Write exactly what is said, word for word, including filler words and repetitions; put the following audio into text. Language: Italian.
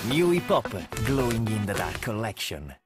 New Hip Hop, Glowing in the Dark Collection.